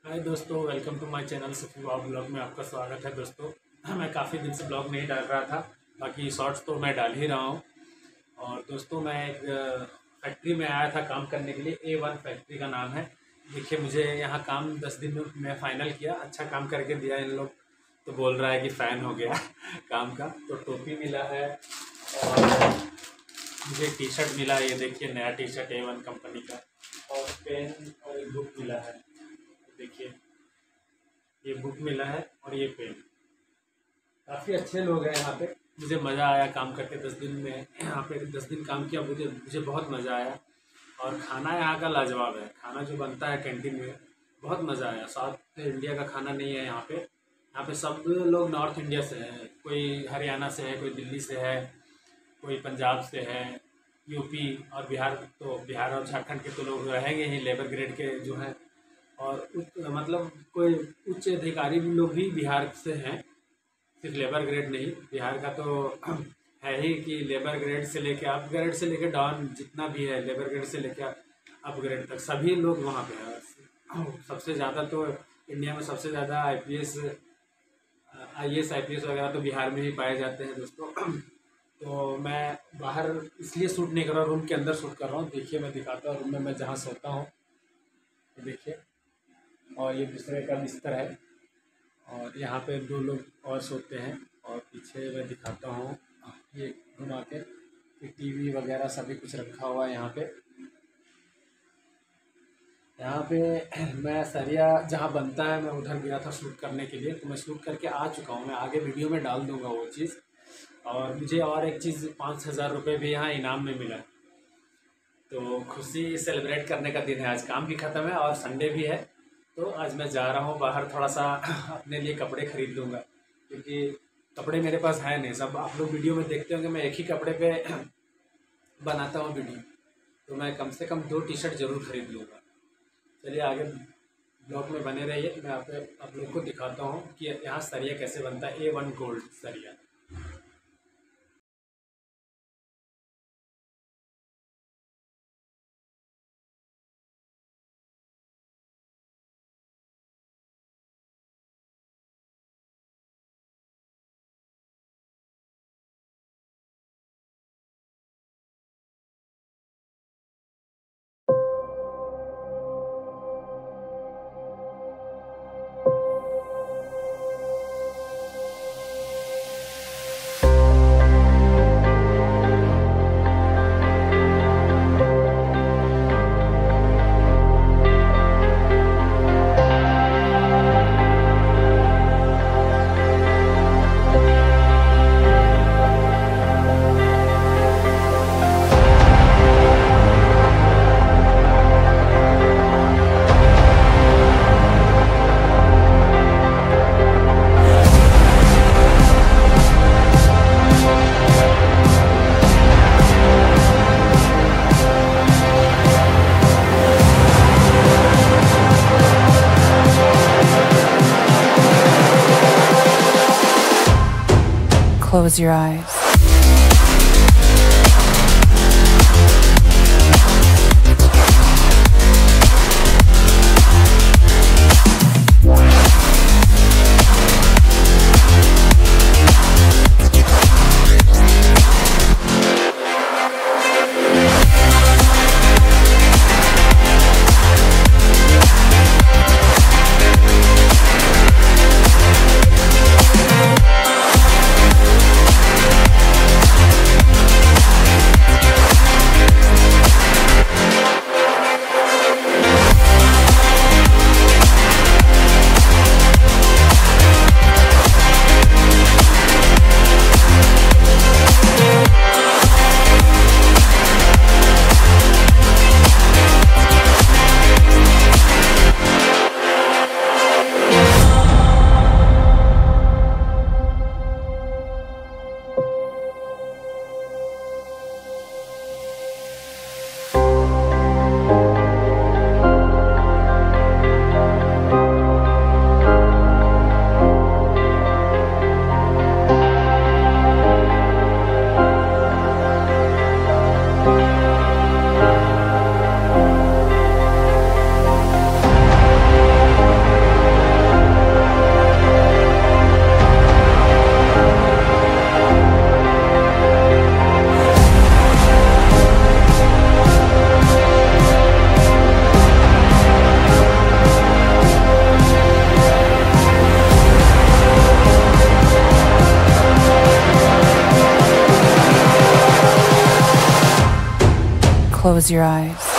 हाय दोस्तों, welcome to my channel Safi blog में आपका स्वागत है। दोस्तों मैं काफ़ी दिन से ब्लॉग नहीं डाल रहा था, बाकी शॉर्ट्स तो मैं डाल ही रहा हूँ। और दोस्तों मैं एक फैक्ट्री में आया था काम करने के लिए। A1 फैक्ट्री का नाम है। देखिए, मुझे यहाँ काम 10 दिन में मैं फ़ाइनल किया, अच्छा काम करके दिया। इन लोग तो बोल रहा है कि फ़ैन हो गया काम का। तो टोपी मिला है और मुझे टी शर्ट मिला, ये देखिए नया टी शर्ट A1 कंपनी का, और पेन और एक बुक मिला है। देखिए ये बुक मिला है और ये पेन। काफ़ी अच्छे लोग हैं यहाँ पे, मुझे मज़ा आया काम करके। 10 दिन में यहाँ पे 10 दिन काम किया, मुझे बहुत मज़ा आया। और खाना यहाँ का लाजवाब है। खाना जो बनता है कैंटीन में बहुत मज़ा आया। साउथ इंडिया का खाना नहीं है यहाँ पे। यहाँ पे सब लोग नॉर्थ इंडिया से हैं, कोई हरियाणा से है, कोई दिल्ली से है, कोई पंजाब से है, यूपी और बिहार। तो बिहार और झारखंड के तो लोग रहेंगे ही, लेबर ग्रेड के जो हैं। और मतलब कोई उच्च अधिकारी भी लोग भी बिहार से हैं, सिर्फ लेबर ग्रेड नहीं। बिहार का तो है ही कि लेबर ग्रेड से लेके अप ग्रेड से लेके डाउन जितना भी है, लेबर ग्रेड से लेके अप ग्रेड तक सभी लोग वहाँ पे हैं। सबसे ज़्यादा तो इंडिया में सबसे ज़्यादा IAS IPS वगैरह तो बिहार में ही पाए जाते हैं दोस्तों। तो मैं बाहर इसलिए शूट नहीं कर रहा, रूम के अंदर शूट कर रहा हूँ। देखिए मैं दिखाता हूँ रूम में मैं जहाँ सोता हूँ, तो देखिए। और ये दूसरे का बिस्तर है, और यहाँ पे 2 लोग और सोते हैं। और पीछे मैं दिखाता हूँ, ये घुमा के, टीवी वगैरह सभी कुछ रखा हुआ है यहाँ पे। यहाँ पे मैं सरिया जहाँ बनता है मैं उधर गया था शूट करने के लिए, तो मैं शूट करके आ चुका हूँ। मैं आगे वीडियो में डाल दूँगा वो चीज़। और मुझे और एक चीज़ 5,000 रुपये भी यहाँ इनाम में मिला। तो खुशी सेलिब्रेट करने का दिन है। आज काम भी ख़त्म है और संडे भी है, तो आज मैं जा रहा हूँ बाहर, थोड़ा सा अपने लिए कपड़े ख़रीद लूँगा, क्योंकि कपड़े मेरे पास है नहीं। सब आप लोग वीडियो में देखते होंगे मैं एक ही कपड़े पे बनाता हूँ वीडियो, तो मैं कम से कम 2 टी शर्ट ज़रूर ख़रीद लूँगा। चलिए आगे ब्लॉग में बने रहिए, मैं आप लोग को दिखाता हूँ कि यहाँ सरिया कैसे बनता है। A1 गोल्ड सरिया। Close your eyes. Close your eyes.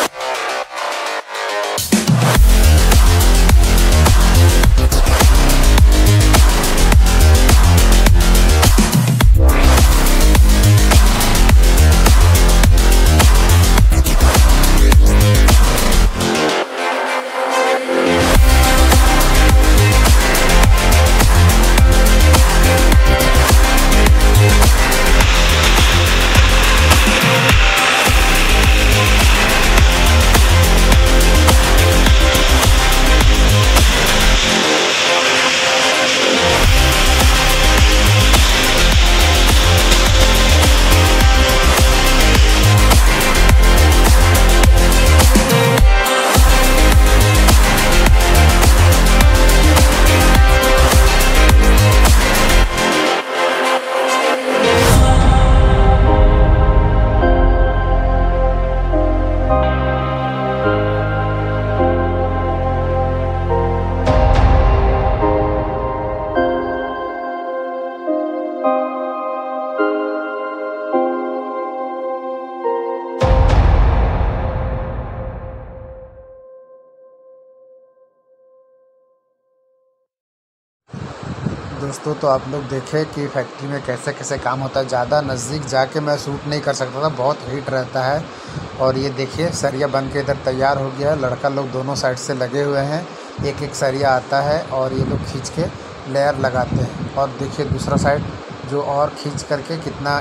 दोस्तों तो आप लोग देखें कि फैक्ट्री में कैसे कैसे काम होता है। ज़्यादा नज़दीक जाके मैं शूट नहीं कर सकता था, बहुत हीट रहता है। और ये देखिए सरिया बन के इधर तैयार हो गया है। लड़का लोग दोनों साइड से लगे हुए हैं, एक एक सरिया आता है और ये लोग खींच के लेयर लगाते हैं। और देखिए दूसरा साइड जो और खींच करके कितना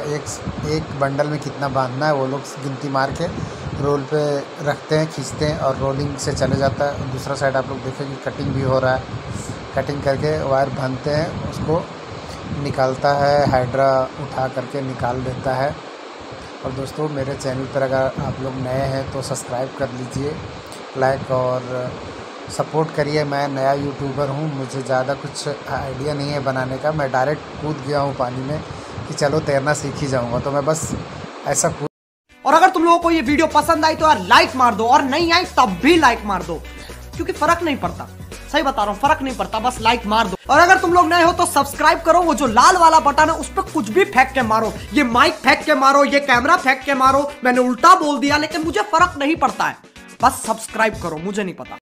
एक बंडल में कितना बांधना है वो लोग गिनती मार के रोल पे रखते हैं, खींचते हैं और रोलिंग से चले जाता है। दूसरा साइड आप लोग देखें कि कटिंग भी हो रहा है। कटिंग करके वायर बांधते हैं, उसको निकालता है, हाइड्रा उठा करके निकाल देता है। और दोस्तों मेरे चैनल पर अगर आप लोग नए हैं तो सब्सक्राइब कर लीजिए, लाइक और सपोर्ट करिए। मैं नया यूट्यूबर हूँ, मुझे ज़्यादा कुछ आइडिया नहीं है बनाने का। मैं डायरेक्ट कूद गया हूँ पानी में कि चलो तैरना सीख ही जाऊँगा, तो मैं बस ऐसा कूद। और अगर तुम लोगों को ये वीडियो पसंद आई तो यार लाइक मार दो, और नहीं आई तब भी लाइक मार दो, क्योंकि फर्क नहीं पड़ता। सही बता रहा हूँ, फर्क नहीं पड़ता, बस लाइक मार दो। और अगर तुम लोग नए हो तो सब्सक्राइब करो, वो जो लाल वाला बटन है उस पर कुछ भी फेंक के मारो, ये माइक फेंक के मारो, ये कैमरा फेंक के मारो। मैंने उल्टा बोल दिया लेकिन मुझे फर्क नहीं पड़ता है, बस सब्सक्राइब करो, मुझे नहीं पता।